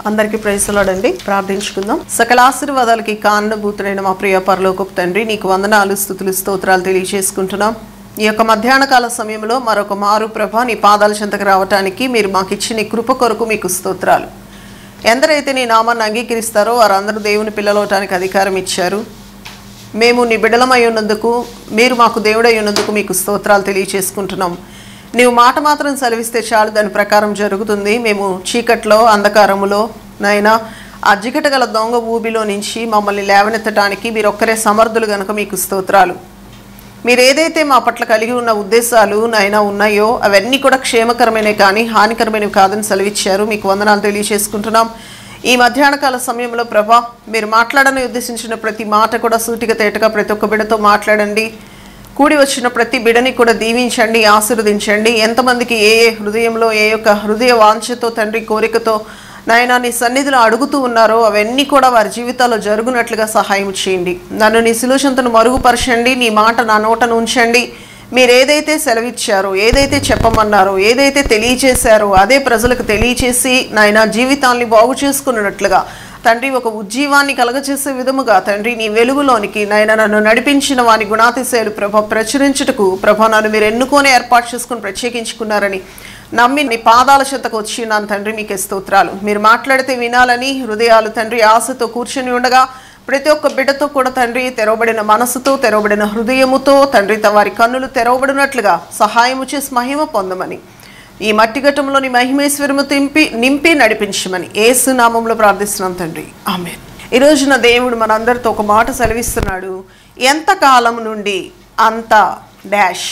అందరికీ praise the lord అండి. ప్రార్థించుకుందాం. సకల ఆశీర్వాదాలకి కారణభూతుడైన మా ప్రియ పరలోకపు తండ్రి, నీకు వందనాలు, స్తుతులు, స్తోత్రాలు తెలియజేసుకుంటున్నాం. ఈ యొక్క మధ్యాహ్న కాల సమయంలో మరొక మారు ప్రభా నీ పాదాల చెంతకు రావటానికి మీరు మాకు ఇచ్చిన కృప కొరకు మీకు స్తోత్రాలు. ఎందరైతే నీ నామాన్ని అంగీకరిస్తారో వారందరూ దేవుని పిల్లలవటానికి అధికారం ఇచ్చారు. మేము నీ బిడ్డలమై ఉన్నందుకు, మీరు మాకు దేవుడై ఉన్నందుకు మీకు స్తోత్రాలు తెలియజేసుకుంటున్నాం. నీవు మాట మాత్రం సెలవిస్తే చాలు, దాని ప్రకారం జరుగుతుంది. మేము చీకట్లో, అంధకారములో నైనా ఆ జిగట గల దొంగ ఊబిలో నుంచి మమ్మల్ని లేవనెత్తడానికి మీరు ఒక్కరే సమర్థులు గనుక మీకు స్తోత్రాలు. మీరు ఏదైతే మా పట్ల కలిగి ఉన్న ఉద్దేశాలు నైనా ఉన్నాయో అవన్నీ కూడా క్షేమకరమైనవి కానీ హానికరమైనవి కాదని సెలవిచ్చారు. మీకు వందనాలు తెలియజేసుకుంటున్నాం. ఈ మధ్యాహ్నకాల సమయంలో ప్రభా మీరు మాట్లాడని ఉద్దేశించిన ప్రతి మాట కూడా సూటిగా తేటగా ప్రతి ఒక్క బిడ్డతో మాట్లాడండి. కూడి వచ్చిన ప్రతి బిడని కూడా దీవించండి, ఆశీర్వదించండి. ఎంతమందికి ఏ హృదయంలో ఏ యొక్క హృదయ వాంఛతో తండ్రి కోరికతో నాయనా నీ సన్నిధిలో అడుగుతూ ఉన్నారో అవన్నీ కూడా వారి జీవితాల్లో జరుగునట్లుగా సహాయం చేయండి. నన్ను నీ శిలువచంతను మరుగుపరచండి, నీ మాట నా నోటను ఉంచండి. మీరు ఏదైతే సెలవిచ్చారో, ఏదైతే చెప్పమన్నారో, ఏదైతే తెలియచేశారో అదే ప్రజలకు తెలియచేసి నాయనా జీవితాన్ని బాగు చేసుకున్నట్లుగా తండ్రి ఒక ఉజ్జీవాన్ని కలగచేసే విధముగా తండ్రి నీ వెలుగులోనికి నాయన నన్ను నడిపించిన వాని గుణాతిశయాలు ప్రభ ప్రచురించుటకు ప్రభ నన్ను మీరు ఎన్నుకొని ఏర్పాటు చేసుకుని ప్రత్యేకించుకున్నారని నమ్మి నీ పాదాల చెంతకు వచ్చి నాన్న తండ్రి మీకే స్తోత్రాలు. మీరు మాట్లాడితే వినాలని హృదయాలు తండ్రి ఆశతో కూర్చొని ఉండగా ప్రతి ఒక్క బిడ్డతో కూడా తండ్రి తెరవబడిన మనసుతో, తెరవబడిన హృదయముతో తండ్రి వారి కన్నులు తెరవబడినట్లుగా సహాయము చేసి మహిమ పొందమని, ఈ మట్టి ఘట్టంలోని మహిమేశ్వరము నింపి నడిపించమని యేసు నామంలో ప్రార్థిస్తున్నాం తండ్రి, ఆమేన్. ఈ రోజున దేవుడు మనందరితో ఒక మాట సెలవిస్తున్నాడు. ఎంతకాలం నుండి అంత డాష్,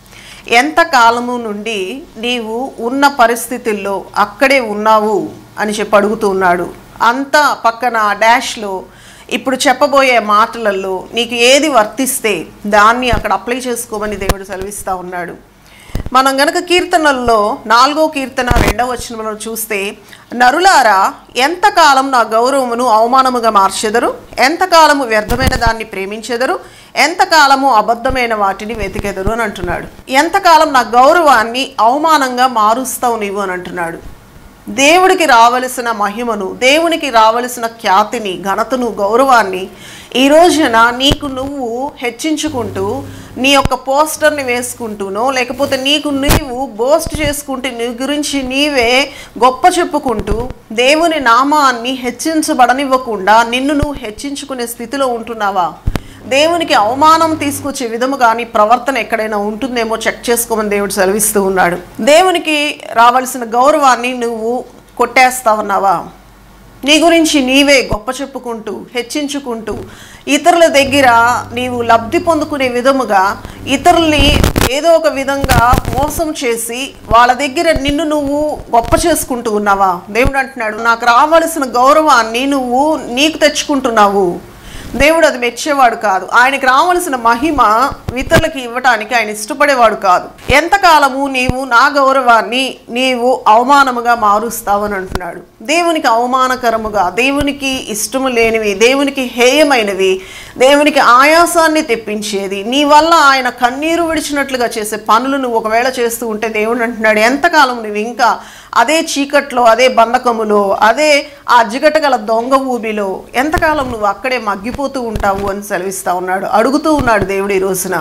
ఎంతకాలము నుండి నీవు ఉన్న పరిస్థితుల్లో అక్కడే ఉన్నావు అని చెప్పి అడుగుతూ ఉన్నాడు. అంత పక్కన డాష్లో ఇప్పుడు చెప్పబోయే మాటలలో నీకు ఏది వర్తిస్తే దాన్ని అక్కడ అప్లై చేసుకోమని దేవుడు సెలవిస్తూ ఉన్నాడు. మనం గనక కీర్తనల్లో 4వ కీర్తన 2వ వచనంలో చూస్తే, నరులారా ఎంతకాలం నా గౌరవమును అవమానముగా మార్చెదరు, ఎంతకాలము వ్యర్థమైన దాన్ని ప్రేమించెదరు, ఎంతకాలము అబద్ధమైన వాటిని వెతికెదరు అని అంటున్నాడు. ఎంతకాలం నా గౌరవాన్ని అవమానంగా మారుస్తావు నీవు అని అంటున్నాడు. దేవుడికి రావలసిన మహిమను, దేవునికి రావలసిన ఖ్యాతిని, ఘనతను, గౌరవాన్ని ఈ రోజున నీకు నువ్వు హెచ్చించుకుంటూ నీ యొక్క పోస్టర్ని వేసుకుంటూనో లేకపోతే నీకు నీవు బోస్ట్ చేసుకుంటూ నీ గురించి నీవే గొప్ప చెప్పుకుంటూ దేవుని నామాన్ని హెచ్చించబడనివ్వకుండా నిన్ను నువ్వు హెచ్చించుకునే స్థితిలో ఉంటున్నావా? దేవునికి అవమానం తీసుకొచ్చే విధముగా నీ ప్రవర్తన ఎక్కడైనా ఉంటుందేమో చెక్ చేసుకోమని దేవుడు సెలవిస్తూ ఉన్నాడు. దేవునికి రావాల్సిన గౌరవాన్ని నువ్వు కొట్టేస్తా ఉన్నావా? నీ గురించి నీవే గొప్ప చెప్పుకుంటూ హెచ్చించుకుంటూ ఇతరుల దగ్గర నీవు లబ్ధి పొందుకునే విధముగా ఇతరుల్ని ఏదో ఒక విధంగా మోసం చేసి వాళ్ళ దగ్గర నిన్ను నువ్వు గొప్ప చేసుకుంటూ ఉన్నావా? దేవుడు అంటున్నాడు, నాకు రావాల్సిన గౌరవాన్ని నువ్వు నీకు తెచ్చుకుంటున్నావు. దేవుడు అది మెచ్చేవాడు కాదు. ఆయనకి రావాల్సిన మహిమ ఇతరులకి ఇవ్వటానికి ఆయన ఇష్టపడేవాడు కాదు. ఎంతకాలము నీవు నా గౌరవాన్ని నీవు అవమానముగా మారుస్తావని అంటున్నాడు. దేవునికి అవమానకరముగా, దేవునికి ఇష్టము లేనివి, దేవునికి హేయమైనవి, దేవునికి ఆయాసాన్ని తెప్పించేది, నీ వల్ల ఆయన కన్నీరు విడిచినట్లుగా చేసే పనులు నువ్వు ఒకవేళ చేస్తూ ఉంటే దేవుడు అంటున్నాడు, ఎంతకాలం నువ్వు ఇంకా అదే చీకట్లో, అదే బంధకములో, అదే ఆ జిగట గల దొంగ ఊబిలో ఎంతకాలం నువ్వు అక్కడే మగ్గిపోతూ ఉంటావు అని సెలవిస్తూ ఉన్నాడు, అడుగుతూ ఉన్నాడు దేవుడు ఈ రోజున.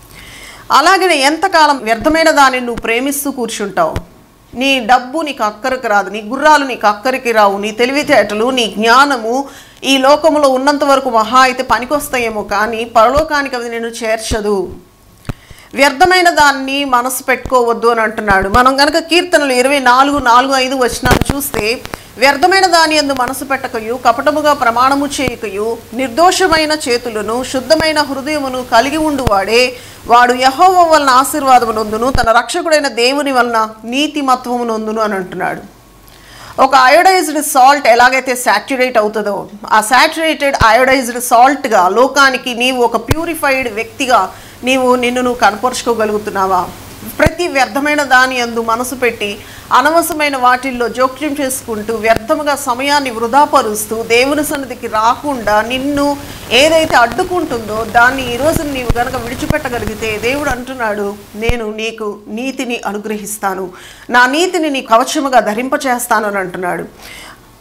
అలాగనే ఎంతకాలం వ్యర్థమైన దానిని నువ్వు ప్రేమిస్తూ కూర్చుంటావు? నీ డబ్బు నీకు అక్కరికి రాదు, నీ గుర్రాలు నీకు అక్కరికి రావు, నీ తెలివితేటలు, నీ జ్ఞానము ఈ లోకంలో ఉన్నంత వరకు మహా అయితే పనికొస్తాయేమో కానీ పరలోకానికి అది నేను చేర్చదు. వ్యర్థమైన దాన్ని మనసు పెట్టుకోవద్దు అని అంటున్నాడు. మనం కనుక కీర్తనలు 24:4-5 వచనాలు చూస్తే, వ్యర్థమైన దాని యందు మనసు పెట్టకయు, కపటముగా ప్రమాణము చేయకయు, నిర్దోషమైన చేతులను శుద్ధమైన హృదయమును కలిగి ఉండువాడే వాడు యెహోవా వలన ఆశీర్వాదము నొందును, తన రక్షకుడైన దేవుని వలన నీతిమత్వము నొందును అని అంటున్నాడు. ఒక అయోడైజ్డ్ సాల్ట్ ఎలాగైతే సాచ్యురేట్ అవుతుందో, ఆ సాచ్యురేటెడ్ అయోడైజ్డ్ సాల్ట్గా లోకానికి నీవు ఒక ప్యూరిఫైడ్ వ్యక్తిగా నిన్ను కనపరుచుకోగలుగుతున్నావా? ప్రతి వ్యర్థమైన దాని యందు మనసు పెట్టి అనవసరమైన వాటిల్లో జోక్యం చేసుకుంటూ వ్యర్థముగా సమయాన్ని వృధాపరుస్తూ దేవుని సన్నిధికి రాకుండా నిన్ను ఏదైతే అడ్డుకుంటుందో దాన్ని ఈరోజు నీవు గనక విడిచిపెట్టగలిగితే దేవుడు అంటున్నాడు, నేను నీకు నీతిని అనుగ్రహిస్తాను, నా నీతిని నీ కవచముగా ధరింపచేస్తాను అని అంటున్నాడు.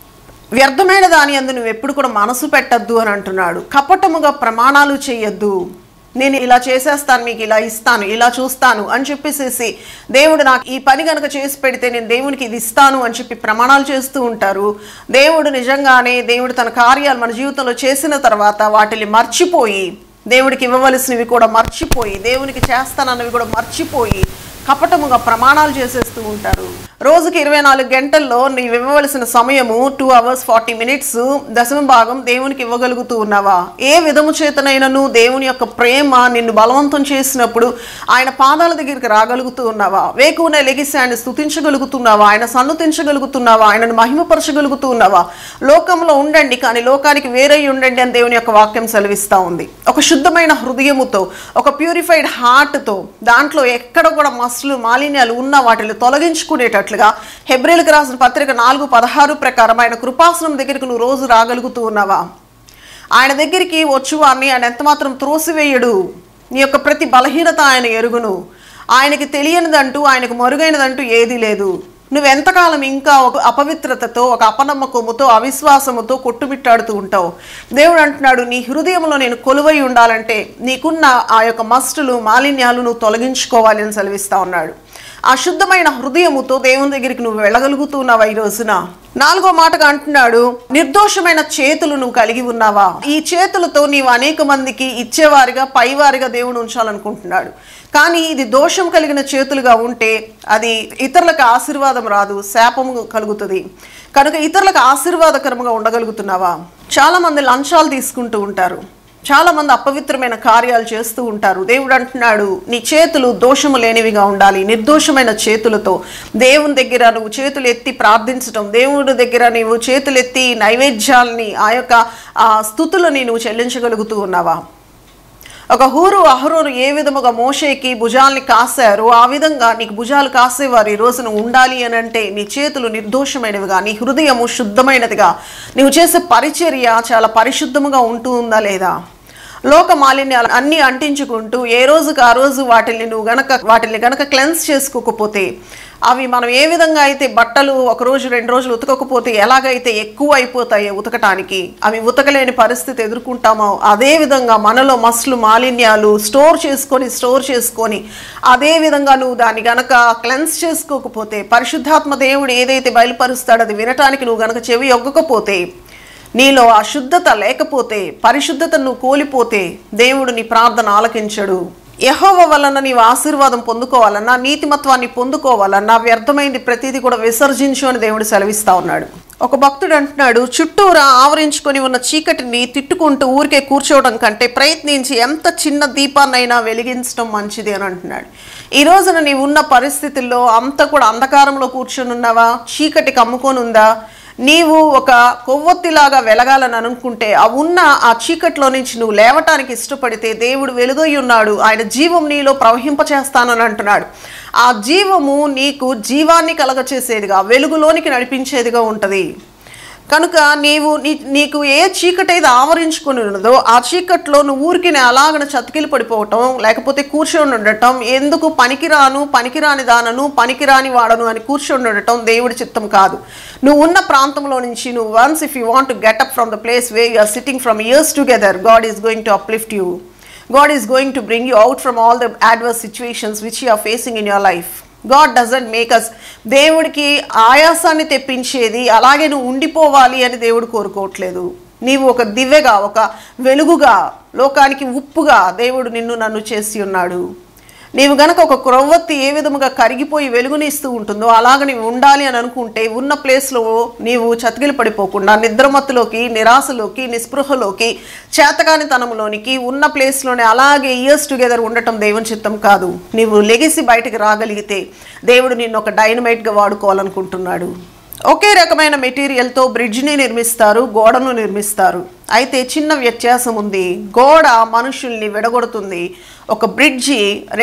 వ్యర్థమైన దాని యందు నువ్వు ఎప్పుడు కూడా మనసు పెట్టద్దు అని అంటున్నాడు. కపటముగా ప్రమాణాలు చేయొద్దు. నేను ఇలా చేసేస్తాను, మీకు ఇలా ఇస్తాను, ఇలా చూస్తాను అని చెప్పేసేసి దేవుడు నాకు ఈ పని కనుక చేసి పెడితే నేను దేవునికి ఇది ఇస్తాను అని చెప్పి ప్రమాణాలు చేస్తూ ఉంటారు. దేవుడు నిజంగానే దేవుడు తన కార్యాలు మన జీవితంలో చేసిన తర్వాత వాటిని మర్చిపోయి, దేవుడికి ఇవ్వవలసినవి కూడా మర్చిపోయి, దేవునికి చేస్తానన్నవి కూడా మర్చిపోయి కపటముగా ప్రమాణాలు చేసేస్తూ ఉంటారు. రోజుకి 24 గంటల్లో నీవు ఇవ్వవలసిన సమయము 2 hours 40 minutes దశమ భాగం దేవునికి ఇవ్వగలుగుతూ ఉన్నావా? ఏ విధము చేతనైనను దేవుని యొక్క ప్రేమ నిన్ను బలవంతం చేసినప్పుడు ఆయన పాదాల దగ్గరికి రాగలుగుతూ ఉన్నావా? వేకువనే లెగిసి ఆయన స్తుతించగలుగుతున్నావా? ఆయన సన్నుతించగలుగుతున్నావా? ఆయనను మహిమపరచగలుగుతూ ఉన్నావా? లోకంలో ఉండండి కానీ లోకానికి వేరై ఉండండి అని దేవుని యొక్క వాక్యం సెలవిస్తూ ఉంది. ఒక శుద్ధమైన హృదయముతో, ఒక ప్యూరిఫైడ్ హార్ట్తో, దాంట్లో ఎక్కడ కూడా మస్లు మాలిన్యాలు ఉన్న వాటిని తొలగించుకునేటట్లుగా హెబ్రీయులకు రాసిన పత్రిక 4:16 ప్రకారం ఆయన కృపాసనం దగ్గరికి నువ్వు రోజు రాగలుగుతూ ఉన్నావా? ఆయన దగ్గరికి వచ్చువాన్ని ఆయన ఎంతమాత్రం త్రోసివేయడు. నీ యొక్క ప్రతి బలహీనత ఆయన ఎరుగును. ఆయనకి తెలియనిదంటూ, ఆయనకు మరుగైనదంటూ ఏదీ లేదు. నువ్వెంతకాలం ఇంకా ఒక అపవిత్రతతో, ఒక అపనమ్మకముతో, అవిశ్వాసముతో కొట్టుమిట్టాడుతూ ఉంటావు? దేవుడు అంటున్నాడు, నీ హృదయంలో నేను కొలువై ఉండాలంటే నీకున్న ఆ యొక్క మస్టులు, మాలిన్యాలు నువ్వు తొలగించుకోవాలి అని సెలవిస్తా ఉన్నాడు. ఆ శుద్ధమైన హృదయముతో దేవుని దగ్గరికి నువ్వు వెళ్ళగలుగుతున్నావా ఈ రోజున? 4వ మాటగా అంటున్నాడు, నిర్దోషమైన చేతులు నువ్వు కలిగి ఉన్నావా? ఈ చేతులతో నీవు అనేక మందికి ఇచ్చేవారిగా, పైవారిగా దేవుడు ఉంచాలనుకుంటున్నాడు. కానీ ఇది దోషం కలిగిన చేతులుగా ఉంటే అది ఇతరులకు ఆశీర్వాదం రాదు, శాపము కలుగుతుంది. కనుక ఇతరులకు ఆశీర్వాదకరంగా ఉండగలుగుతున్నావా? చాలామంది లంచాలు తీసుకుంటూ ఉంటారు, చాలామంది అపవిత్రమైన కార్యాలు చేస్తూ ఉంటారు. దేవుడు అంటున్నాడు, నీ చేతులు దోషము లేనివిగా ఉండాలి. నిర్దోషమైన చేతులతో దేవుని దగ్గర నువ్వు చేతులు ఎత్తి ప్రార్థించడం, దేవుడి దగ్గర నువ్వు చేతులెత్తి నైవేద్యాలని, ఆ యొక్క స్తుతులని నువ్వు చెల్లించగలుగుతూ ఉన్నావా? ఒక హూరు అహరోను ఏ విధముగా మోషేకి భుజాల్ని కాశారు, ఆ విధంగా నీకు భుజాలు కాసేవారు ఈ రోజున ఉండాలి అని అంటే నీ చేతులు నిర్దోషమైనవిగా, నీ హృదయము శుద్ధమైనదిగా, నువ్వు చేసే పరిచర్య చాలా పరిశుద్ధముగా ఉంటూ ఉందా లేదా? లోక మాలిన్యాలు అన్నీ అంటించుకుంటూ ఏ రోజుకి ఆ రోజు వాటిని గనక క్లెన్స్ చేసుకోకపోతే, అవి మనం ఏ విధంగా అయితే బట్టలు 1 రోజు 2 రోజులు ఉతకకపోతే ఎలాగైతే ఎక్కువ అయిపోతాయో ఉతకటానికి, అవి ఉతకలేని పరిస్థితి ఎదుర్కొంటామో అదే విధంగా మనలో మస్లు మాలిన్యాలు స్టోర్ చేసుకొని అదే విధంగా నువ్వు దాన్ని గనక క్లెన్స్ చేసుకోకపోతే, పరిశుద్ధాత్మ దేవుడు ఏదైతే బయలుపరుస్తాడో అది వినటానికి నువ్వు గనక చెవి ఒగ్గకపోతే, నీలో ఆ శుద్ధత లేకపోతే, పరిశుద్ధతను నువ్వు కోల్పోతే దేవుడు నీ ప్రార్థన ఆలకించడు. యెహోవా వలన నీవు ఆశీర్వాదం పొందుకోవాలన్నా, నీతిమత్వాన్ని పొందుకోవాలన్నా వ్యర్థమైంది ప్రతిదీ కూడా విసర్జించు అని దేవుడు సెలవిస్తా ఉన్నాడు. ఒక భక్తుడు అంటున్నాడు, చుట్టూరా ఆవరించుకొని ఉన్న చీకటిని తిట్టుకుంటూ ఊరికే కూర్చోవడం కంటే ప్రయత్నించి ఎంత చిన్న దీపాన్నైనా వెలిగించడం మంచిది అని అంటున్నాడు. ఈ రోజున నీవు ఉన్న పరిస్థితుల్లో అంతా కూడా అంధకారంలో కూర్చొని ఉన్నావా? చీకటి కమ్ముకొని ఉందా? నీవు ఒక కొవ్వొత్తిలాగా వెలగాలని అనుకుంటే ఆ చీకట్లో నుంచి నువ్వు లేవటానికి ఇష్టపడితే దేవుడు వెలుగై ఉన్నాడు, ఆయన జీవం నీలో ప్రవహింపచేస్తానని అంటున్నాడు. ఆ జీవము నీకు జీవాన్ని కలగచేసేదిగా, వెలుగులోనికి నడిపించేదిగా ఉంటుంది. కనుక నీకు ఏ చీకటి అయితే ఆవరించుకొని ఉన్నదో ఆ చీకట్లో నువ్వు ఊరికి అలాగన చతికిలు పడిపోవటం, లేకపోతే కూర్చొని ఉండటం, ఎందుకు పనికిరాని దానను, పనికిరాని వాడను అని కూర్చొని ఉండటం దేవుడి చిత్తం కాదు. నువ్వు ఉన్న ప్రాంతంలో నుంచి నువ్వు once if you want to get up from the place where you are sitting from years together, God is going to uplift you. God is going to bring you out from all the adverse situations which you are facing in your life. God doesn't make us, దేవుడికి ఆయాసాన్ని తెప్పించేది అలాగే నువ్వు ఉండిపోవాలి అని దేవుడు కోరుకోవట్లేదు. నీవు ఒక దివ్వెగా, ఒక వెలుగుగా, లోకానికి ఉప్పుగా దేవుడు నన్ను చేసి ఉన్నాడు. నీవు గనక ఒక క్రొవ్వొత్తి ఏ విధముగా కరిగిపోయి వెలుగునిస్తూ ఉంటుందో అలాగ నీవు ఉండాలి అని అనుకుంటే ఉన్న ప్లేస్లో నీవు చతికిలు పడిపోకుండా నిద్రమత్తులోకి, నిరాశలోకి, నిస్పృహలోకి, చేతకానితనంలోనికి ఉన్న ప్లేస్లోనే అలాగే ఇయర్స్ టుగెదర్ ఉండటం దేవుని చిత్తం కాదు. నీవు లెగిసి బయటికి రాగలిగితే దేవుడు నిన్ను ఒక డైనమైట్గా వాడుకోవాలనుకుంటున్నాడు. ఒకే రకమైన మెటీరియల్తో బ్రిడ్జ్ని నిర్మిస్తారు, గోడను నిర్మిస్తారు. అయితే చిన్న వ్యత్యాసం ఉంది. గోడ మనుషుల్ని విడగొడుతుంది. ఒక బ్రిడ్జి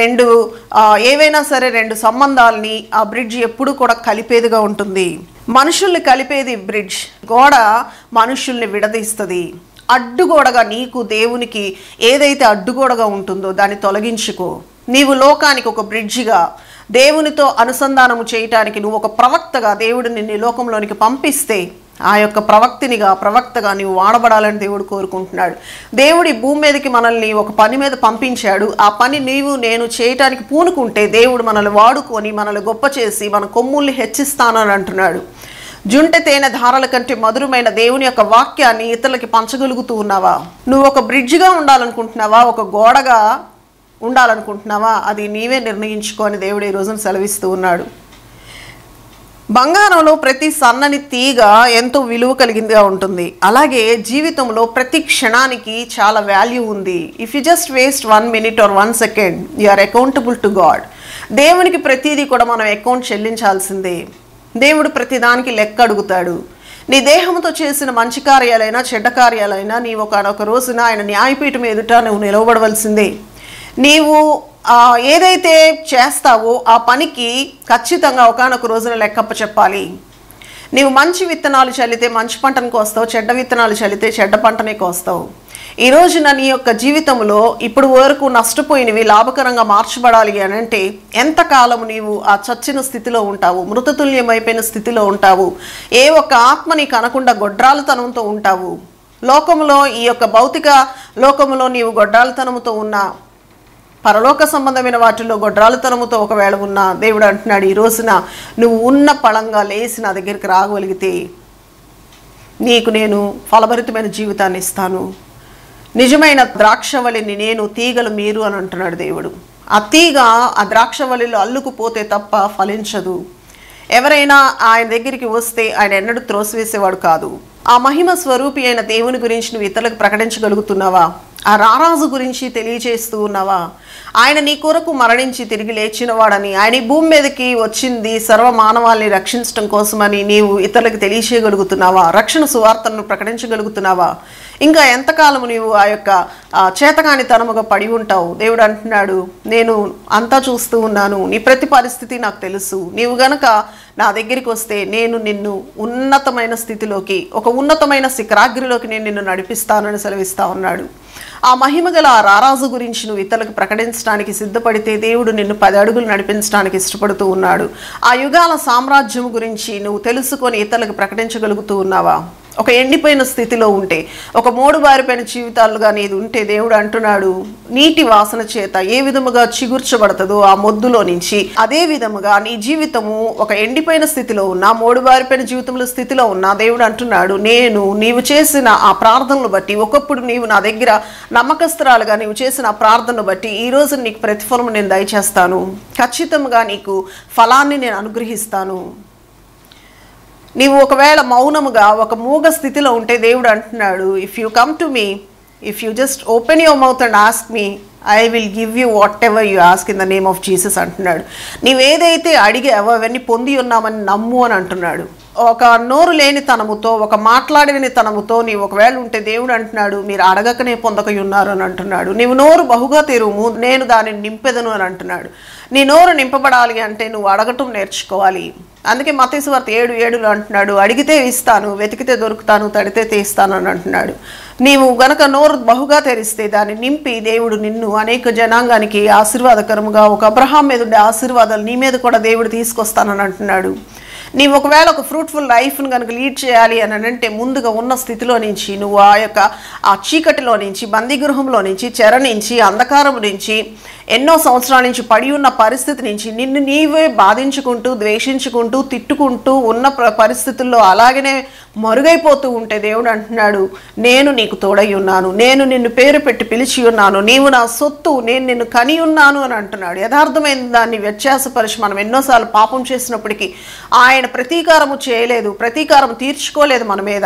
ఏవైనా సరే 2 సంబంధాలని ఆ బ్రిడ్జ్ ఎప్పుడు కూడా కలిపేదిగా ఉంటుంది. మనుషుల్ని కలిపేది బ్రిడ్జ్, గోడ మనుషుల్ని విడదీస్తుంది. అడ్డుగోడగా నీకు దేవునికి ఏదైతే అడ్డుగోడగా ఉంటుందో దాన్ని తొలగించుకో. నీవు లోకానికి ఒక బ్రిడ్జిగా, దేవునితో అనుసంధానము చేయటానికి నువ్వు ఒక ప్రవక్తగా దేవుడు నిన్ను లోకంలోనికి పంపిస్తే ఆ యొక్క ప్రవక్తగా నీవు వాడబడాలని దేవుడు కోరుకుంటున్నాడు. దేవుడి భూమి మీదకి మనల్ని ఒక పని మీద పంపించాడు. ఆ పని నీవు నేను చేయటానికి పూనుకుంటే దేవుడు మనల్ని వాడుకొని మనల్ని గొప్ప చేసి మన కొమ్ముల్ని హెచ్చిస్తానని అంటున్నాడు. జుంటె తేనె ధారల కంటే మధురమైన దేవుని యొక్క వాక్యాన్ని ఇతరులకి పంచగలుగుతూ ఉన్నావా? నువ్వు ఒక బ్రిడ్జ్గా ఉండాలనుకుంటున్నావా, ఒక గోడగా ఉండాలనుకుంటున్నావా? అది నీవే నిర్ణయించుకో అని దేవుడు ఈ రోజున సెలవిస్తూ ఉన్నాడు. బంగారంలో ప్రతి సన్నని తీగ ఎంతో విలువ కలిగిందిగా ఉంటుంది. అలాగే జీవితంలో ప్రతి క్షణానికి చాలా వాల్యూ ఉంది. If you just waste 1 minute or 1 second, you are accountable to God. దేవునికి ప్రతిదీ కూడా మనం అకౌంట్ చెల్లించాల్సిందే. దేవుడు ప్రతిదానికి లెక్క అడుగుతాడు. నీ దేహంతో చేసిన మంచి కార్యాలైనా చెడ్డ కార్యాలైనా నీవు ఒక రోజున ఆయన న్యాయపీఠం ఎదుట నువ్వు నిలవబడవలసిందే. నీవు ఏదైతే చేస్తావో ఆ పనికి ఖచ్చితంగా ఒకానొక రోజున లెక్కప్ప చెప్పాలి. నీవు మంచి విత్తనాలు చల్లితే మంచి పంటను కోస్తావు, చెడ్డ విత్తనాలు చల్లితే చెడ్డ పంటనే కోస్తావు. ఈ రోజున నీ యొక్క జీవితంలో ఇప్పుడు వరకు నష్టపోయినవి లాభకరంగా మార్చబడాలి అని అంటే ఎంతకాలం నీవు ఆ చచ్చిన స్థితిలో ఉంటావు, మృతతుల్యమైపోయిన స్థితిలో ఉంటావు, ఏ ఒక్క ఆత్మ నీకు అనకుండా గొడ్రాలతనంతో ఉంటావు. లోకంలో ఈ యొక్క భౌతిక లోకంలో నీవు గొడ్రాలతనంతో ఉన్నా, పరలోక సంబంధమైన వాటిల్లో గొడ్రాలతనముతో ఒకవేళ ఉన్నా దేవుడు అంటున్నాడు, ఈ రోజున నువ్వు ఉన్న పళంగా లేచి నా దగ్గరికి రాగలిగితే నీకు నేను ఫలభరితమైన జీవితాన్ని ఇస్తాను. నిజమైన ద్రాక్షవల్లిని నేను, తీగలు మీరు అని అంటున్నాడు దేవుడు. ఆ తీగ ఆ ద్రాక్షవల్లిలో అల్లుకుపోతే తప్ప ఫలించదు. ఎవరైనా ఆయన దగ్గరికి వస్తే ఆయన ఎన్నడూ త్రోసివేసేవాడు కాదు. ఆ మహిమ స్వరూపి అయిన దేవుని గురించి నువ్వు ఇతరులకు ప్రకటించగలుగుతున్నావా? ఆ రారాజు గురించి తెలియజేస్తూ ఉన్నావా? ఆయన నీ కొరకు మరణించి తిరిగి లేచినవాడని, ఆయన ఈ భూమి మీదకి వచ్చింది సర్వ మానవాల్ని రక్షించడం కోసమని నీవు ఇతరులకు తెలియచేయగలుగుతున్నావా? రక్షణ సువార్తను ప్రకటించగలుగుతున్నావా? ఇంకా ఎంతకాలం నీవు ఆ యొక్క చేతకాని తనముగా పడి ఉంటావు? దేవుడు అంటున్నాడు, నేను అంతా చూస్తూ ఉన్నాను, నీ ప్రతి పరిస్థితి నాకు తెలుసు. నీవు గనక నా దగ్గరికి వస్తే నేను నిన్ను ఉన్నతమైన స్థితిలోకి, ఒక ఉన్నతమైన శిఖరాగ్రిలోకి నేను నిన్ను నడిపిస్తానని సెలవిస్తా ఉన్నాడు. ఆ మహిమగల ఆ రారాజు గురించి నువ్వు ఇతరులకు ప్రకటించడానికి సిద్ధపడితే దేవుడు నిన్ను 10 అడుగులు నడిపించడానికి ఇష్టపడుతూ ఉన్నాడు. ఆ యుగాల సామ్రాజ్యం గురించి నువ్వు తెలుసుకొని ఇతరులకు ప్రకటించగలుగుతూ ఉన్నావా? ఒక ఎండిపోయిన స్థితిలో ఉంటే, ఒక మోడుబారిపోయిన జీవితాలుగా నీది ఉంటే దేవుడు అంటున్నాడు, నీటి వాసన చేత ఏ విధముగా చిగుర్చబడతదో ఆ మొద్దులో నుంచి అదే విధముగా నీ జీవితము ఒక ఎండిపోయిన స్థితిలో ఉన్నా, మోడుబారిపోయిన జీవితంలో స్థితిలో ఉన్నా దేవుడు అంటున్నాడు, నీవు చేసిన ఆ ప్రార్థనలు బట్టి, ఒకప్పుడు నీవు నా దగ్గర నమ్మకస్తురాలుగా నీవు చేసిన ఆ ప్రార్థనను బట్టి ఈ రోజు నీకు ప్రతిఫలం నేను దయచేస్తాను. ఖచ్చితంగా నీకు ఫలాన్ని నేను అనుగ్రహిస్తాను. నీవు ఒకవేళ మౌనముగా ఒక మూగ స్థితిలో ఉంటే దేవుడు అంటున్నాడు, if you come to me, if you just open your mouth and ask me, I will give you whatever you ask in the name of Jesus అంటున్నాడు. నీవేదైతే అడిగావో అవన్నీ పొంది ఉన్నామని నమ్ము అని అంటున్నాడు. ఒక నోరు లేని తనముతో, ఒక మాట్లాడని తనముతో నీవు ఒకవేళ ఉంటే దేవుడు అంటున్నాడు, మీరు అడగకనే పొందక ఉన్నారు అని అంటున్నాడు. నీవు నోరు బహుగా తెరువు, నేను దానిని నింపెదను అని అంటున్నాడు. నీ నోరు నింపబడాలి అంటే నువ్వు అడగటం నేర్చుకోవాలి. అందుకే మత్తయి సువార్త 7:7 అంటున్నాడు, అడిగితే ఇస్తాను, వెతికితే దొరుకుతాను, తడితే తీస్తాను అని అంటున్నాడు. నీవు గనక నోరు బహుగా తెరిస్తే దాన్ని నింపి దేవుడు నిన్ను అనేక జనాంగానికి ఆశీర్వాదకరముగా, ఒక అబ్రహాం మీద ఉండే ఆశీర్వాదాలు నీ మీద కూడా దేవుడు తీసుకొస్తానని అంటున్నాడు. నీవు ఒకవేళ ఒక ఫ్రూట్ఫుల్ లైఫ్ను కనుక లీడ్ చేయాలి అని అంటే ముందుగా ఉన్న స్థితిలో నుంచి నువ్వు ఆ చీకటిలో నుంచి, బందీగృహంలో నుంచి, చెర నుంచి, అంధకారం నుంచి, ఎన్నో సంవత్సరాల నుంచి పడి ఉన్న పరిస్థితి నుంచి నిన్ను నీవే బాధించుకుంటూ, ద్వేషించుకుంటూ, తిట్టుకుంటూ ఉన్న పరిస్థితుల్లో అలాగనే మరుగైపోతూ ఉంటే దేవుడు అంటున్నాడు, నేను నీకు తోడై ఉన్నాను, నేను నిన్ను పేరు పెట్టి పిలిచి ఉన్నాను, నీవు నా సొత్తు, నేను నిన్ను కని ఉన్నాను అని అంటున్నాడు. యథార్థమైన దాన్ని వ్యత్యాసపరిచి మనం ఎన్నోసార్లు పాపం చేసినప్పటికీ ఆయన ప్రతీకారము చేయలేదు, ప్రతీకారం తీర్చుకోలేదు మన మీద.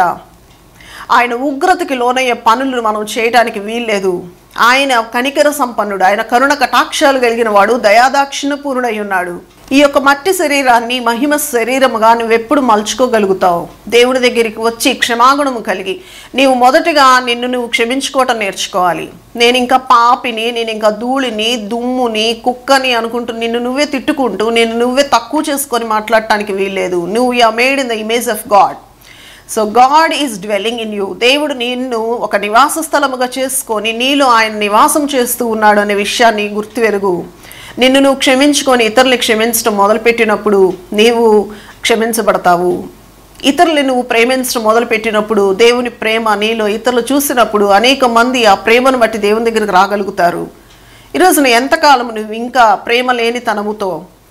ఆయన ఉగ్రతకి లోనయ్యే పనులు మనం చేయడానికి వీల్లేదు. ఆయన కనికర సంపన్నుడు, ఆయన కరుణ కటాక్షాలు కలిగిన వాడు, దయాదాక్షిణ పూర్ణుడై ఉన్నాడు. ఈ యొక్క మట్టి శరీరాన్ని మహిమ శరీరముగా నువ్వెప్పుడు మలుచుకోగలుగుతావు? దేవుడి దగ్గరికి వచ్చి క్షమాగుణము కలిగి నీవు మొదటిగా నిన్ను నువ్వు క్షమించుకోవటం నేర్చుకోవాలి. నేను ఇంకా పాపిని, నేను ఇంకా ధూళిని, దుమ్ముని, కుక్కని అనుకుంటూ నిన్ను నువ్వే తిట్టుకుంటూ నిన్ను నువ్వే తక్కువ చేసుకొని మాట్లాడటానికి వీల్లేదు. నువ్వు you are made in the image of God. So God is dwelling in you. దేవుడు నిన్ను ఒక నివాస స్థలముగా చేసుకొని నీలో ఆయన నివాసం చేస్తూ ఉన్నాడు అనే విషయాన్ని గుర్తువెరుగు. నిన్ను నువ్వు క్షమించుకొని ఇతరుల్ని క్షమించడం మొదలుపెట్టినప్పుడు నీవు క్షమించబడతావు. ఇతరులు నువ్వు ప్రేమించడం మొదలుపెట్టినప్పుడు దేవుని ప్రేమ నీలో ఇతరులు చూసినప్పుడు అనేక మంది ఆ ప్రేమను బట్టి దేవుని దగ్గరికి రాగలుగుతారు. ఈరోజున ఎంతకాలం నువ్వు ఇంకా ప్రేమ లేని తనముతో,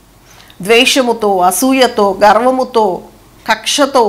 ద్వేషముతో, అసూయతో, గర్వముతో, కక్షతో,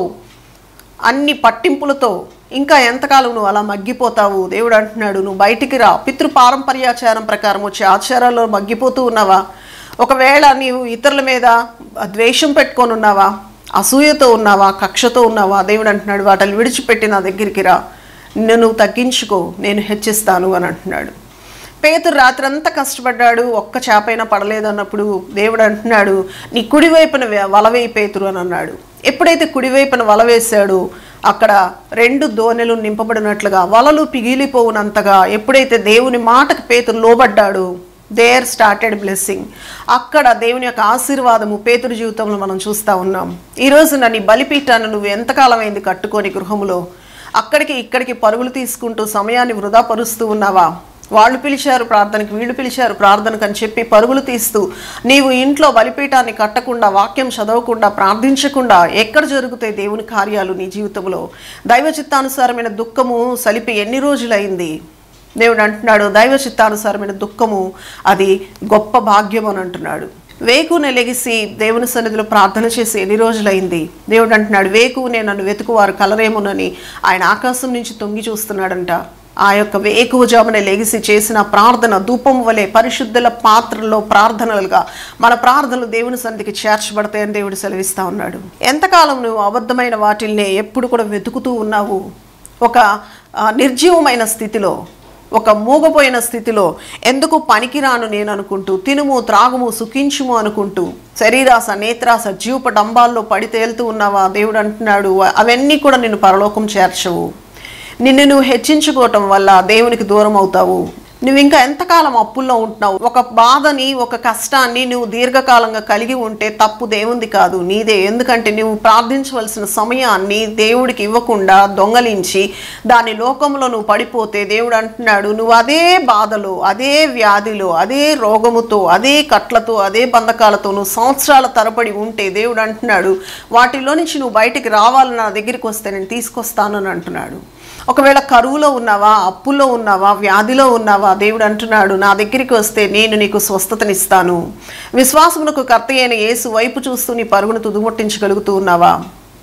అన్ని పట్టింపులతో ఇంకా ఎంతకాలం నువ్వు అలా మగ్గిపోతావు? దేవుడు అంటున్నాడు, నువ్వు బయటికి రా. పితృ పారంపర్యాచారం ప్రకారం వచ్చే ఆచారాల్లో మగ్గిపోతూ ఉన్నావా? ఒకవేళ నీవు ఇతరుల మీద ద్వేషం పెట్టుకొని ఉన్నావా? అసూయతో ఉన్నావా? కక్షతో ఉన్నావా? దేవుడు అంటున్నాడు, వాటిని విడిచిపెట్టి నా దగ్గరికి రా, నిన్ను నువ్వు తగ్గించుకో, నేను హెచ్చిస్తాను అని అంటున్నాడు. పేతురు రాత్రంతా కష్టపడ్డాడు, ఒక్క చేపైనా పడలేదు అన్నప్పుడు దేవుడు అంటున్నాడు, నీ కుడివైపున వలవేయి పేతురు అని అన్నాడు. ఎప్పుడైతే కుడివైపున వల వేశాడు, అక్కడ 2 దోణెలు నింపబడినట్లుగా, వలలు పిగిలిపోవునంతగా ఎప్పుడైతే దేవుని మాటకు పేతురు లోబడ్డాడు, దేర్ స్టార్టెడ్ బ్లెస్సింగ్. అక్కడ దేవుని యొక్క ఆశీర్వాదము పేతురు జీవితంలో మనం చూస్తూ ఉన్నాం. ఈరోజు నీ బలిపీఠాన్ని నువ్వు ఎంతకాలం అయింది కట్టుకొని గృహములో? అక్కడికి ఇక్కడికి పరుగులు తీసుకుంటూ సమయాన్ని వృధా పరుస్తూ ఉన్నావా? వాళ్ళు పిలిచారు ప్రార్థనకి, వీళ్ళు పిలిచారు ప్రార్థనకు అని చెప్పి పరుగులు తీస్తూ నీవు ఇంట్లో బలిపీఠాన్ని కట్టకుండా, వాక్యం చదవకుండా, ప్రార్థించకుండా ఎక్కడ జరుగుతాయి దేవుని కార్యాలు నీ జీవితంలో? దైవ చిత్తానుసారమైన దుఃఖము సలిపి ఎన్ని రోజులైంది? దేవుడు అంటున్నాడు, దైవ చిత్తానుసారమైన దుఃఖము అది గొప్ప భాగ్యం అని అంటున్నాడు. వేకునే లెగిసి దేవుని సన్నిధిలో ప్రార్థన చేసి ఎన్ని రోజులైంది? దేవుడు అంటున్నాడు, వేకునే నన్ను వెతుకువారు కలరేమోనని ఆయన ఆకాశం నుంచి తొంగి చూస్తున్నాడంట. ఆ యొక్క వేకువజామున లెగిసి చేసిన ప్రార్థన ధూపం వలె పరిశుద్ధుల పాత్రలో ప్రార్థనలుగా మన ప్రార్థనలు దేవుని సన్నిధికి చేర్చబడతాయని దేవుడు సెలవిస్తూ ఉన్నాడు. ఎంతకాలం నువ్వు అబద్ధమైన వాటిల్ని ఎప్పుడు కూడా వెతుకుతూ ఉన్నావు? ఒక నిర్జీవమైన స్థితిలో, ఒక మూగపోయిన స్థితిలో, ఎందుకు పనికిరాను నేను అనుకుంటూ, తినుము త్రాగుము సుఖించుము అనుకుంటూ శరీరాస నేత్రాస జీవపు డంబాల్లో పడి తేలుతూ ఉన్నావా? దేవుడు అంటున్నాడు, అవన్నీ కూడా నిన్ను పరలోకం చేర్చవు. నిన్ను నువ్వు హెచ్చించుకోవటం వల్ల దేవునికి దూరం అవుతావు. నువ్వు ఇంకా ఎంతకాలం అప్పుల్లో ఉంటున్నావు? ఒక బాధని, ఒక కష్టాన్ని నువ్వు దీర్ఘకాలంగా కలిగి ఉంటే తప్పు దేవుంది కాదు, నీదే. ఎందుకంటే నువ్వు ప్రార్థించవలసిన సమయాన్ని దేవుడికి ఇవ్వకుండా దొంగలించి దాని లోకంలో నువ్వు పడిపోతే దేవుడు అంటున్నాడు, నువ్వు అదే బాధలో, అదే వ్యాధిలో, అదే రోగముతో, అదే కట్లతో, అదే బంధకాలతో నువ్వు సంవత్సరాల తరబడి ఉంటే దేవుడు అంటున్నాడు, వాటిలో నుంచి నువ్వు బయటికి రావాలని నా దగ్గరికి వస్తే నేను తీసుకొస్తానని అంటున్నాడు. ఒకవేళ కరువులో ఉన్నావా, అప్పుల్లో ఉన్నావా, వ్యాధిలో ఉన్నావా, దేవుడు అంటున్నాడు, నా దగ్గరికి వస్తే నేను నీకు స్వస్థతనిస్తాను. విశ్వాసమునకు కర్త అయిన యేసు వైపు చూస్తూ నీ పరుగును తుదుముట్టించగలుగుతూ ఉన్నావా?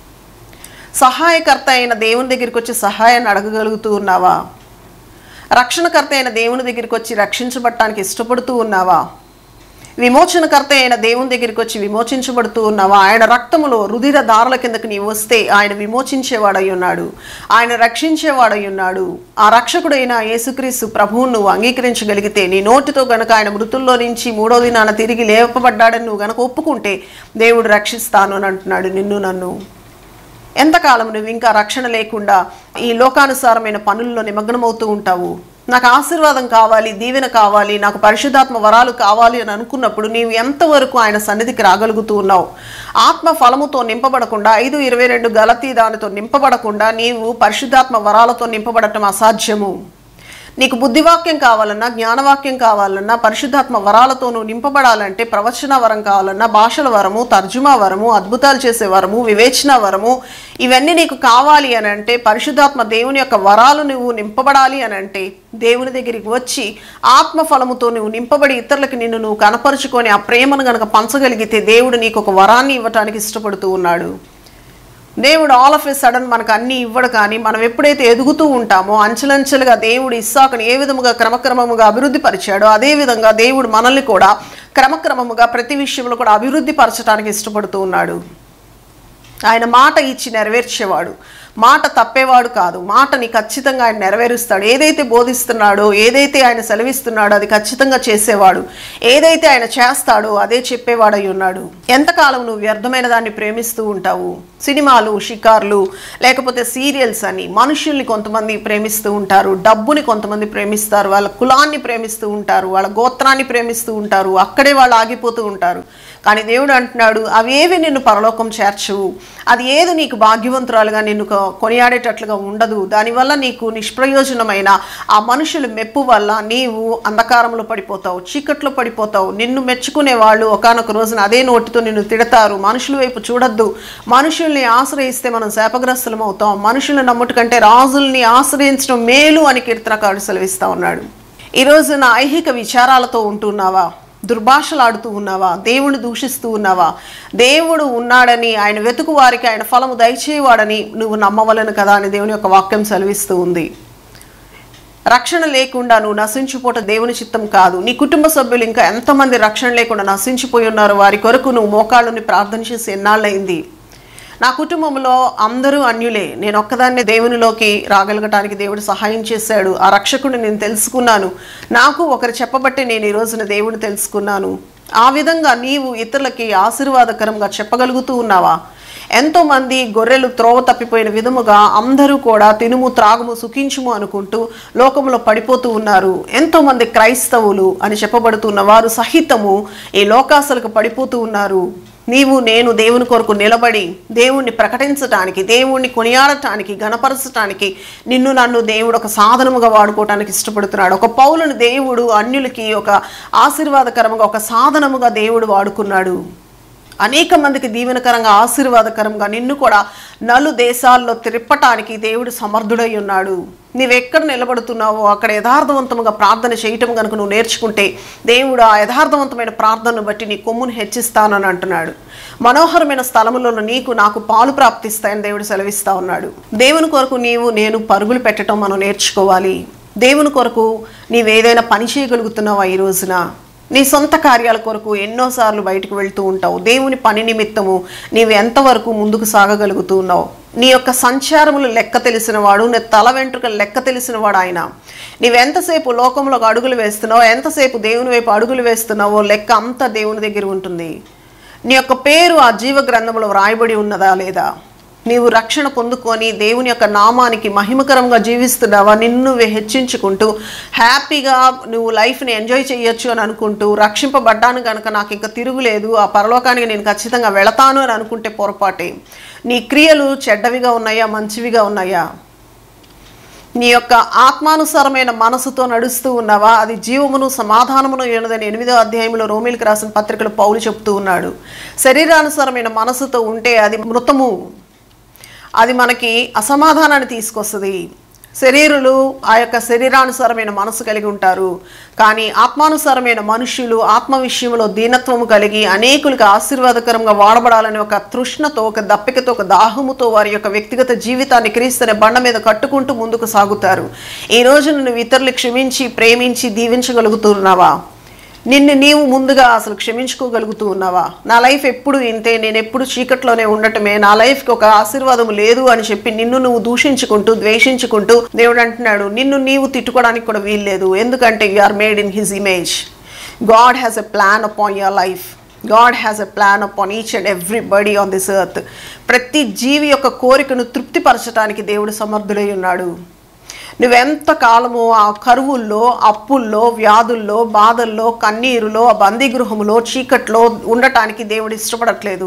సహాయకర్త అయిన దేవుని దగ్గరికి వచ్చి సహాయాన్ని అడగగలుగుతూ ఉన్నావా? రక్షణకర్త అయిన దేవుని దగ్గరికి వచ్చి రక్షించబడటానికి ఇష్టపడుతూ ఉన్నావా? విమోచనకర్త అయిన దేవుని దగ్గరికి వచ్చి విమోచించబడుతూ ఉన్నావా? ఆయన రక్తములో రుధిర దారుల కిందకి నీవు వస్తే ఆయన విమోచించేవాడై ఉన్నాడు, ఆయన రక్షించేవాడై ఉన్నాడు. ఆ రక్షకుడైన యేసుక్రీస్తు ప్రభువును నువ్వు అంగీకరించగలిగితే, నీ నోటితో గనక ఆయన మృతుల్లో నుంచి 3వ దినాన తిరిగి లేపబడ్డాడని నువ్వు గనక ఒప్పుకుంటే దేవుడు రక్షిస్తాను అని అంటున్నాడు నిన్ను నన్ను. ఎంతకాలం నువ్వు ఇంకా రక్షణ లేకుండా ఈ లోకానుసారమైన పనుల్లో నిమగ్నమవుతూ ఉంటావు? నాకు ఆశీర్వాదం కావాలి, దీవెన కావాలి, నాకు పరిశుద్ధాత్మ వరాలు కావాలి అని అనుకున్నప్పుడు నీవు ఎంతవరకు ఆయన సన్నిధికి రాగలుగుతూ ఉన్నావు? ఆత్మ ఫలముతో నింపబడకుండా, 5:22 గలతీ దానితో నింపబడకుండా నీవు పరిశుద్ధాత్మ వరాలతో నింపబడటం అసాధ్యము. నీకు బుద్ధివాక్యం కావాలన్నా, జ్ఞానవాక్యం కావాలన్నా, పరిశుద్ధాత్మ వరాలతో నువ్వు నింపబడాలంటే ప్రవచన వరం కావాలన్నా, భాషల వరము, తర్జుమా వరము, అద్భుతాలు చేసే వరము, వివేచన వరము, ఇవన్నీ నీకు కావాలి అని అంటే, పరిశుద్ధాత్మ దేవుని యొక్క వరాలు నువ్వు నింపబడాలి అని అంటే దేవుని దగ్గరికి వచ్చి ఆత్మ ఫలముతో నువ్వు నింపబడి ఇతరులకు నిన్ను నువ్వు కనపరుచుకొని ఆ ప్రేమను గనక పంచగలిగితే దేవుడు నీకు ఒక వరాన్ని ఇవ్వటానికి ఇష్టపడుతూ ఉన్నాడు. దేవుడు ఆల్ ఆఫ్ ఎ సడన్ మనకు అన్నీ ఇవ్వడు, కానీ మనం ఎప్పుడైతే ఎదుగుతూ ఉంటామో అంచెలంచెలుగా దేవుడు ఇస్సాకుని ఏ విధముగా క్రమక్రమముగా అభివృద్ధి పరిచాడో అదేవిధంగా దేవుడు మనల్ని కూడా క్రమక్రమముగా ప్రతి విషయంలో కూడా అభివృద్ధి పరచడానికి ఇష్టపడుతూ ఉన్నాడు. ఆయన మాట ఇచ్చి నెరవేర్చేవాడు, మాట తప్పేవాడు కాదు. మాటని ఖచ్చితంగా ఆయన నెరవేరుస్తాడు. ఏదైతే బోధిస్తున్నాడో, ఏదైతే ఆయన సెలవిస్తున్నాడో అది ఖచ్చితంగా చేసేవాడు. ఏదైతే ఆయన చేస్తాడో అదే చెప్పేవాడై ఉన్నాడు. ఎంతకాలం నువ్వు వ్యర్థమైన దాన్ని ప్రేమిస్తూ ఉంటావు? సినిమాలు, షికార్లు, లేకపోతే సీరియల్స్ అని మనుషుల్ని కొంతమంది ప్రేమిస్తూ ఉంటారు, డబ్బుని కొంతమంది ప్రేమిస్తారు, వాళ్ళ కులాన్ని ప్రేమిస్తూ ఉంటారు, వాళ్ళ గోత్రాన్ని ప్రేమిస్తూ ఉంటారు, అక్కడే వాళ్ళు ఆగిపోతూ ఉంటారు. కానీ దేవుడు అంటున్నాడు, అవేవి నిన్ను పరలోకం చేర్చవు, అది ఏది నీకు భాగ్యవంతురాలుగా నిన్ను కొనియాడేటట్లుగా ఉండదు. దానివల్ల నీకు నిష్ప్రయోజనమైన ఆ మనుషుల మెప్పు వల్ల నీవు అంధకారంలో పడిపోతావు, చీకట్లో పడిపోతావు. నిన్ను మెచ్చుకునే వాళ్ళు ఒకానొక రోజున అదే నోటితో నిన్ను తిడతారు. మనుషుల వైపు చూడొద్దు. మనుషుల్ని ఆశ్రయిస్తే మనం శాపగ్రస్తులం అవుతాం. మనుషులను నమ్ముట కంటే రాజుల్ని ఆశ్రయించడం మేలు అని కీర్తనకారుడు సెలవిస్తా ఉన్నాడు. ఈరోజు నా ఐహిక విచారాలతో ఉంటున్నావా? దుర్భాషలాడుతూ ఉన్నావా? దేవుని దూషిస్తూ ఉన్నావా? దేవుడు ఉన్నాడని, ఆయన వెతుకు వారికి ఆయన ఫలము దయచేవాడని నువ్వు నమ్మవలను కదా అని దేవుని యొక్క వాక్యం సెలవిస్తూ ఉంది. రక్షణ లేకుండా నువ్వు నశించిపోవటం దేవుని చిత్తం కాదు. నీ కుటుంబ సభ్యులు ఇంకా ఎంతమంది రక్షణ లేకుండా నశించిపోయి ఉన్నారు? వారి కొరకు నువ్వు మోకాళ్ళని ప్రార్థన చేసి ఎన్నాళ్ళయింది? నా కుటుంబంలో అందరూ అన్యులే, నేను ఒక్కదాన్నే దేవునిలోకి రాగలగటానికి దేవుడు సహాయం చేశాడు. ఆ రక్షకుడిని నేను తెలుసుకున్నాను. నాకు ఒకరు చెప్పబట్టే నేను ఈ రోజున దేవుని తెలుసుకున్నాను. ఆ విధంగా నీవు ఇతరులకి ఆశీర్వాదకరంగా చెప్పగలుగుతూ ఉన్నావా? ఎంతోమంది గొర్రెలు త్రోవ తప్పిపోయిన విధముగా అందరూ కూడా తినుము త్రాగుము సుఖించుము అనుకుంటూ లోకంలో పడిపోతూ ఉన్నారు. ఎంతోమంది క్రైస్తవులు అని చెప్పబడుతున్న వారు సహితము ఈ లోకాసలకు పడిపోతూ ఉన్నారు. నీవు నేను దేవుని కొరకు నిలబడి దేవుణ్ణి ప్రకటించటానికి, దేవుణ్ణి కొనియాడటానికి, గణపరచటానికి నిన్ను నన్ను దేవుడు ఒక సాధనముగా వాడుకోవటానికి ఇష్టపడుతున్నాడు. ఒక పౌలుని దేవుడు అన్యులకి ఒక ఆశీర్వాదకరంగా, ఒక సాధనముగా దేవుడు వాడుకున్నాడు. అనేక మందికి దీవెనకరంగా, ఆశీర్వాదకరంగా నిన్ను కూడా నలు దేశాల్లో తిప్పటానికి దేవుడు సమర్థుడై ఉన్నాడు. నీవెక్కడ నిలబడుతున్నావో అక్కడ యథార్థవంతముగా ప్రార్థన చేయటం కనుక నువ్వు నేర్చుకుంటే దేవుడు ఆ యథార్థవంతమైన ప్రార్థనను బట్టి నీ కొమ్మును హెచ్చిస్తానని అంటున్నాడు. మనోహరమైన స్థలములలో నీకు నాకు పాలు ప్రాప్తిస్తాయని దేవుడు సెలవిస్తా ఉన్నాడు. దేవుని కొరకు నీవు నేను పరుగులు పెట్టడం మనం నేర్చుకోవాలి. దేవుని కొరకు నీవేదైనా పని చేయగలుగుతున్నావా? ఈ రోజున నీ సొంత కార్యాల కొరకు ఎన్నోసార్లు బయటకు వెళ్తూ ఉంటావు. దేవుని పని నిమిత్తము నీవు ఎంతవరకు ముందుకు సాగగలుగుతూ ఉన్నావు? నీ యొక్క సంచారములు లెక్క తెలిసినవాడు, నీ తల వెంట్రుకలు లెక్క తెలిసినవాడు ఆయన. నీవెంతసేపు లోకంలోకి అడుగులు వేస్తున్నావో, ఎంతసేపు దేవుని వైపు అడుగులు వేస్తున్నావో లెక్క అంతా దేవుని దగ్గర ఉంటుంది. నీ యొక్క పేరు ఆ జీవ గ్రంథంలో వ్రాయబడి ఉన్నదా లేదా? నీవు రక్షణ పొందుకొని దేవుని యొక్క నామానికి మహిమకరంగా జీవిస్తున్నావా? నిన్ను హెచ్చించుకుంటూ హ్యాపీగా నువ్వు లైఫ్ని ఎంజాయ్ చేయొచ్చు అని అనుకుంటూ, రక్షింపబడ్డాను కనుక నాకు ఇంకా తిరుగులేదు, ఆ పరలోకానికి నేను ఖచ్చితంగా వెళతాను అని అనుకుంటే పొరపాటే. నీ క్రియలు చెడ్డవిగా ఉన్నాయా, మంచివిగా ఉన్నాయా? నీ యొక్క ఆత్మానుసారమైన మనసుతో నడుస్తూ ఉన్నావా? అది జీవమును సమాధానమును ఉన్నదని 8వ అధ్యాయంలో రోమీలకు రాసిన పత్రికలో పౌలు చెప్తూ ఉన్నాడు. శరీరానుసారమైన మనసుతో ఉంటే అది మృతము, అది మనకి అసమాధానాన్ని తీసుకొస్తుంది. శరీరులు ఆ యొక్క శరీరానుసారమైన మనసు కలిగి ఉంటారు. కానీ ఆత్మానుసారమైన మనుష్యులు ఆత్మ విషయంలో దీనత్వము కలిగి అనేకులకు ఆశీర్వాదకరంగా వాడబడాలని ఒక తృష్ణతో, ఒక దప్పికతో, ఒక దాహముతో వారి యొక్క వ్యక్తిగత జీవితాన్ని క్రీస్తునే బండ మీద కట్టుకుంటూ ముందుకు సాగుతారు. ఈ రోజు నువ్వు ఇతరులు క్షమించి, ప్రేమించి, దీవించగలుగుతున్నావా? నిన్ను నీవు ముందుగా అసలు క్షమించుకోగలుగుతూ ఉన్నావా? నా లైఫ్ ఎప్పుడు ఇంతే, నేను ఎప్పుడు చీకట్లోనే ఉండటమే, నా లైఫ్కి ఒక ఆశీర్వాదం లేదు అని చెప్పి నిన్ను నువ్వు దూషించుకుంటూ, ద్వేషించుకుంటూ దేవుడు అంటున్నాడు నిన్ను నీవు తిట్టుకోవడానికి కూడా వీల్లేదు. ఎందుకంటే you are made in his image. God has a plan upon your life. God has a plan upon each and everybody on this earth. ప్రతి జీవి యొక్క కోరికను తృప్తిపరచడానికి దేవుడు సమర్థుడై ఉన్నాడు. నువ్వెంత కాలము ఆ కరువుల్లో, అప్పుల్లో, వ్యాధుల్లో, బాధల్లో, కన్నీరులో, ఆ బందీగృహంలో, చీకట్లో ఉండటానికి దేవుడు ఇష్టపడట్లేదు.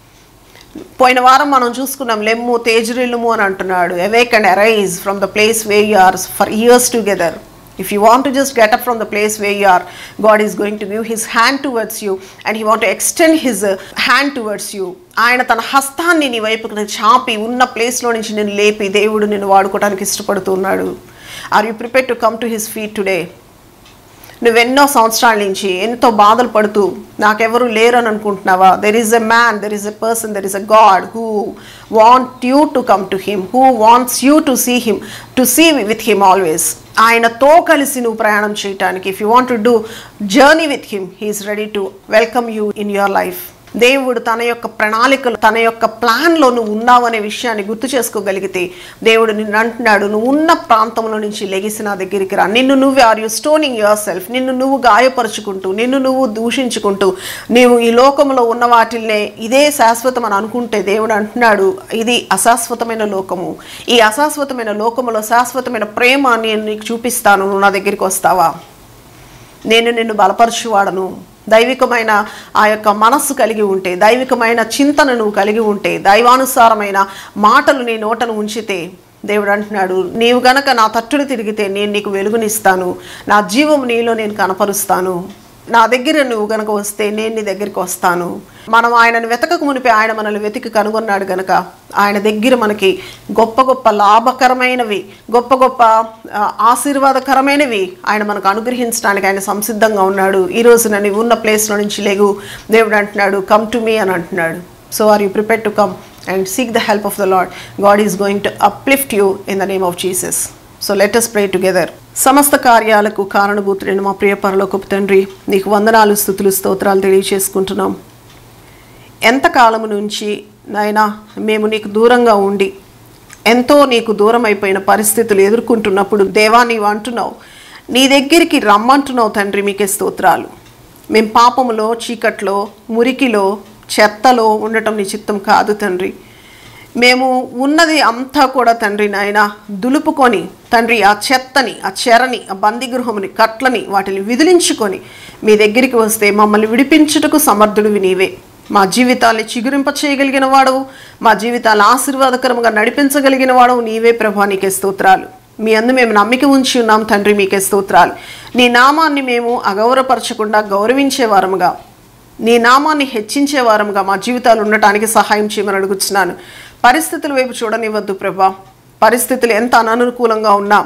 పోయిన వారం మనం చూసుకున్నాం, లెమ్ము తేజరిల్లుము అని అంటున్నాడు. Awake and arise from the place where you are for years together. If you want to just get up from the place where you are, God is going to give his hand towards you and he want to extend his hand towards you. ఆయన తన హస్తాన్ని నీ వైపుకి చాపి ఉన్న ప్లేస్లో నుంచి నేను లేపి దేవుడు నిన్ను వాడుకోవడానికి ఇష్టపడుతున్నాడు. Are you prepared to come to his feet today? నువ్వెన్నో సంవత్సరాల నుంచి ఎంతో బాధలు పడుతూ నాకెవరు లేరని అనుకుంటున్నావా? There is a man, there is a person, there is a God who want you to come to him, who wants you to see him, to see with him always. ఆయనతో కలిసి నువ్వు ప్రయాణం చేయటానికి, if you want to do journey with him, he is ready to welcome you in your life. దేవుడు తన యొక్క ప్రణాళికలు, తన యొక్క ప్లాన్లో నువ్వు ఉన్నావు అనే విషయాన్ని గుర్తు చేసుకోగలిగితే దేవుడు నిన్ను అంటున్నాడు, నువ్వు ఉన్న ప్రాంతంలో నుంచి లెగిసి నా దగ్గరికి రా. నిన్ను నువ్వే are you stoning yourself, నిన్ను నువ్వు గాయపరుచుకుంటూ, నిన్ను నువ్వు దూషించుకుంటూ, నీవు ఈ లోకంలో ఉన్న వాటిల్నే ఇదే శాశ్వతం అని అనుకుంటే దేవుడు అంటున్నాడు ఇది అశాశ్వతమైన లోకము. ఈ అశాశ్వతమైన లోకములో శాశ్వతమైన ప్రేమ నేను నీకు చూపిస్తాను, నువ్వు నా దగ్గరికి వస్తావా? నేను నిన్ను బలపరచువాడను, దైవికమైన ఆ యొక్క మనస్సు కలిగి ఉంటే, దైవికమైన చింతన నువ్వు కలిగి ఉంటే, దైవానుసారమైన మాటలు నీ నోటను ఉంచితే, దేవుడు అంటున్నాడు, నీవు గనక నా తట్టును తిరిగితే నేను నీకు వెలుగునిస్తాను, నా జీవం నీలో నేను కనపరుస్తాను, నా దగ్గర నువ్వు గనక వస్తే నేను నీ దగ్గరికి వస్తాను. మనం ఆయనను వెతకక మునిపే ఆయన మనల్ని వెతికి కనుగొన్నాడు గనక ఆయన దగ్గర మనకి గొప్ప గొప్ప లాభకరమైనవి, గొప్ప గొప్ప ఆశీర్వాదకరమైనవి ఆయన మనకు అనుగ్రహించడానికి ఆయన సంసిద్ధంగా ఉన్నాడు. ఈ రోజున నీవు ఉన్న ప్లేస్లో నుంచి లేగు, దేవుడు అంటున్నాడు కమ్ టు మీ అని అంటున్నాడు. So are you prepared to come and seek the help of the Lord? God is going to uplift you in the name of Jesus. So let us pray together. సమస్త కార్యాలకు కారణభూతుడైన మా ప్రియ పరలోకపు తండ్రి, నీకు వందనాలు, స్తుతులు, స్తోత్రాలు తెలియజేసుకుంటున్నాం. ఎంతకాలము నుంచి నాయనా మేము నీకు దూరంగా ఉండి ఎంతో నీకు దూరం అయిపోయిన పరిస్థితులు ఎదుర్కొంటున్నప్పుడు దేవా నీవు అంటున్నావు, నీ దగ్గరికి రమ్మంటున్నావు తండ్రి, మీకే స్తోత్రాలు. మేము పాపములో, చీకట్లో, మురికిలో, చెత్తలో ఉండటం నీ చిత్తం కాదు తండ్రి. మేము ఉన్నది అంతా కూడా తండ్రి నాయన దులుపుకొని తండ్రి ఆ చెత్తని, ఆ చెరని, ఆ బందీగృహముని, కట్లని వాటిని విదిలించుకొని మీ దగ్గరికి వస్తే మమ్మల్ని విడిపించుటకు సమర్థుడివి నీవే. మా జీవితాన్ని చిగురింప చేయగలిగిన వాడవు, మా జీవితాలు ఆశీర్వాదకరంగా నడిపించగలిగిన వాడవు నీవే ప్రభా, నీకే స్తోత్రాలు. మీ అందు మేము నమ్మిక ఉంచి ఉన్నాం తండ్రి, మీకే స్తోత్రాలు. నీ నామాన్ని మేము అగౌరవపరచకుండా గౌరవించే వారముగా, నీ నామాన్ని హెచ్చించే వారముగా మా జీవితాలు ఉండటానికి సహాయం చేయమని అడుగుతున్నాను. పరిస్థితుల వైపు చూడనివ్వద్దు ప్రభా. పరిస్థితులు ఎంత అననుకూలంగా ఉన్నా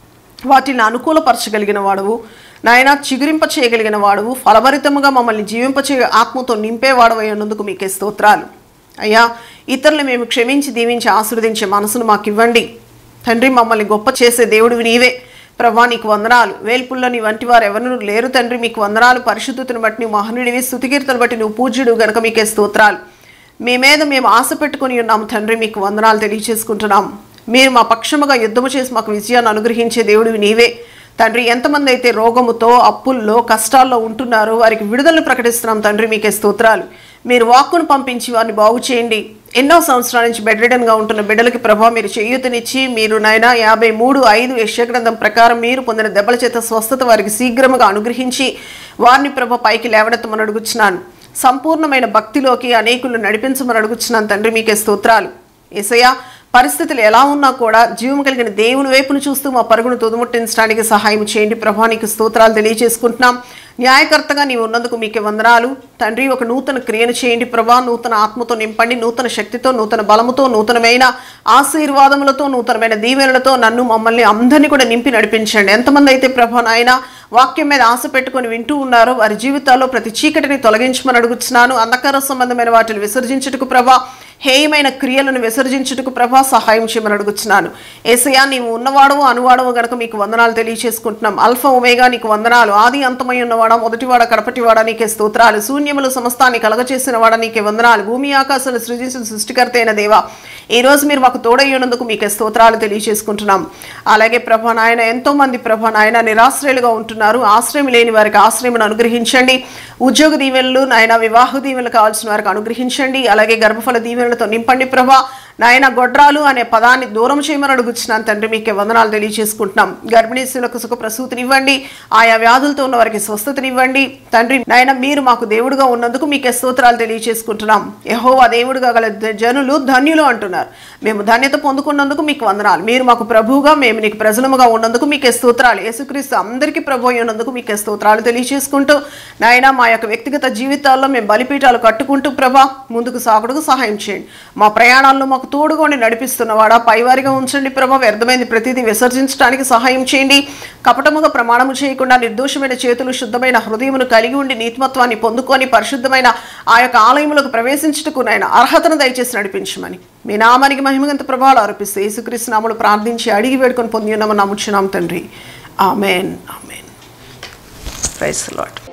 వాటిని అనుకూలపరచగలిగిన వాడవు నాయన, చిగురింప చేయగలిగిన వాడవు, ఫలభరితముగా మమ్మల్ని జీవింపచే ఆత్మతో నింపేవాడవై ఉన్నందుకు మీకే స్తోత్రాలు. అయ్యా, ఇతరులు మేము క్షమించి దీవించి ఆశీర్వదించే మనసును మాకు ఇవ్వండి తండ్రి. మమ్మల్ని గొప్ప చేసే దేవుడివి నీవే ప్రభా, నీకు వందనాలు. వేల్పుల్లో నీ వంటి వారు ఎవరు లేరు తండ్రి, మీకు వందనాలు. పరిశుద్ధతను బట్టి నువ్వు మహనీయుడివి, స్తుతికీర్తను బట్టి నువ్వు పూజ్యుడు గనక మీకే స్తోత్రాలు. మీ మీద మేము ఆశ పెట్టుకుని ఉన్నాము తండ్రి, మీకు వందనాలు తెలియజేసుకుంటున్నాం. మీరు మా పక్షముగా యుద్ధము చేసి మాకు విజయాన్ని అనుగ్రహించే దేవుడివి నీవే తండ్రి. ఎంతమంది అయితే రోగముతో, అప్పుల్లో, కష్టాల్లో ఉంటున్నారో వారికి విడుదలను ప్రకటిస్తున్నాం తండ్రి, మీకే స్తోత్రాలు. మీరు వాక్కును పంపించి వారిని బాగు చేయండి. ఎన్నో సంవత్సరాల నుంచి బెడ్ రిడన్గా ఉంటున్న బిడ్డలకి ప్రభా మీరు చేయూతనిచ్చి, మీరు నాయన 53:5 యెషయా గ్రంథం ప్రకారం మీరు పొందిన దెబ్బల చేత స్వస్థత వారికి శీఘ్రముగా అనుగ్రహించి వారిని ప్రభ పైకి లేవనెత్తమని అడుగుచున్నాను. సంపూర్ణమైన భక్తిలోకి అనేకులను నడిపించమని అడుగుచున్నాను తండ్రి, మీకే స్తోత్రాలు. యేసయ్యా, పరిస్థితులు ఎలా ఉన్నా కూడా జీవం కలిగిన దేవుని వైపును చూస్తూ మా పరుగును తుదముట్టించడానికి సహాయం చేయండి ప్రభా, నీకు స్తోత్రాలు తెలియజేసుకుంటున్నాం. న్యాయకర్తగా నీవు ఉన్నందుకు మీకే వందనాలు తండ్రి. ఒక నూతన క్రియను చేయండి ప్రభా, నూతన ఆత్మతో నింపండి, నూతన శక్తితో, నూతన బలముతో, నూతనమైన ఆశీర్వాదములతో, నూతనమైన దీవెనలతో నన్ను, మమ్మల్ని అందరినీ కూడా నింపి నడిపించండి. ఎంతమంది అయితే ప్రభా నాయన వాక్యం మీద ఆశ పెట్టుకొని వింటూ ఉన్నారో వారి జీవితాల్లో ప్రతి చీకటిని తొలగించమని అడుగుతున్నాను. అంధకార సంబంధమైన వాటిని విసర్జించుటకు ప్రభా, హేయమైన క్రియలను విసర్జించుటకు ప్రభా సహాయం చేయమని అడుగుతున్నాను. యేసయ్యా, నీవు ఉన్నవాడవు అనువాడవు గనక మీకు వందనాలు తెలియజేసుకుంటున్నాం. అల్ఫా ఒమేగా నీకు వందనాలు. ఆది అంతమై ఉన్నవాడా, మొదటివాడ కడపటివాడా నీకే స్తోత్రాలు. శూన్యములు సమస్తాన్ని కలగచేసిన వాడా నీకే వందనాలు. భూమి ఆకాశాలు సృజించిన సృష్టికర్త అయిన దేవా, ఈరోజు మీరు మాకు తోడయ్యున్నందుకు మీకే స్తోత్రాలు తెలియజేసుకుంటున్నాం. అలాగే ప్రభా నాయన, ఎంతో మంది ప్రభా నాయన నిరాశ్రయులుగా ఉంటున్నారు. ఆశ్రయం లేని వారికి ఆశ్రయం అనుగ్రహించండి. ఉద్యోగ దీవెనలు నాయన, వివాహ దీవెనలు కావాల్సిన వారికి అనుగ్రహించండి. అలాగే గర్భఫల దీవెనలతో నింపండి ప్రభా నాయన. గొడ్రాలు అనే పదాన్ని దూరం చేయమని అడుగుతున్నాను తండ్రి, మీకే వందనాలు తెలియజేసుకుంటున్నాం. గర్భిణీశులకు సుఖ ప్రసూతినివ్వండి, ఆయా వ్యాధులతో ఉన్న వారికి స్వస్థతనివ్వండి తండ్రి నాయన. మీరు మాకు దేవుడుగా ఉన్నందుకు మీకే స్తోత్రాలు తెలియజేసుకుంటున్నాం. యెహోవా దేవుడుగా గల జనులు ధన్యులు అంటున్నారు. మేము ధన్యత పొందుకున్నందుకు మీకు వందనాలు. మీరు మాకు ప్రభువుగా, మేము నీకు ప్రజలముగా ఉన్నందుకు మీకే స్తోత్రాలు. యేసుక్రీస్తు అందరికీ ప్రభు ఉన్నందుకు మీకే స్తోత్రాలు తెలియజేసుకుంటూ నాయన, మా యొక్క వ్యక్తిగత జీవితాల్లో మేము బలిపీఠాలు కట్టుకుంటూ ప్రభా ముందుకు సాగుడుకు సహాయం చేయండి. మా ప్రయాణాల్లో మాకు తోడుగా నడిపిస్తున్నవాడా పైవారిగా ఉంచండి ప్రభా. వ్యర్థమైంది ప్రతిదీ విసర్జించడానికి సహాయం చేయండి. కపటముగా ప్రమాణము చేయకుండా నిర్దోషమైన చేతులు, శుద్ధమైన హృదయమును కలిగి ఉండి నీతిమత్వాన్ని పొందుకొని పరిశుద్ధమైన ఆ యొక్క ఆలయములకు ప్రవేశించుటకు నాయన అర్హతను దయచేసి నడిపించమని మీ నామానికి మహిమగంత ప్రభావాలు ఆరోపిస్తూ యేసుక్రీస్తు నామములో ప్రార్థించి అడిగి వేడుకొని పొంది ఉన్నామని నమ్ముచున్నాం తండ్రి. Amen. Amen. Praise the lord.